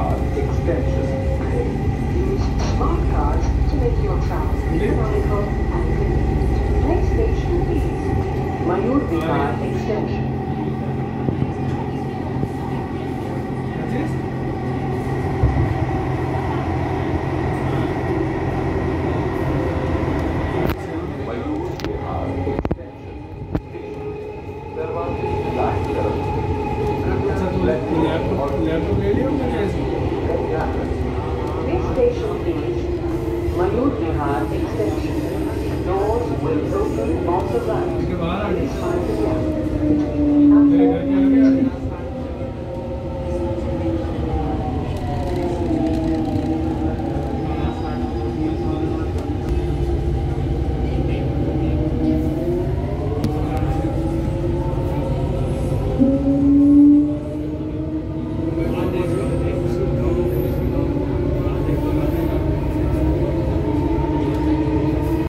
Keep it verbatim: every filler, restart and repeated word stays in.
Vihar extension. Use smart cards to make your travel economical and convenient. Next station is Mayur Vihar extension. Mayur Vihar extension. दरवाजे लाइन तरफ Next station is Mayur Vihar extension. Doors will open on the right. Please find the gap between platform and station. Thank you.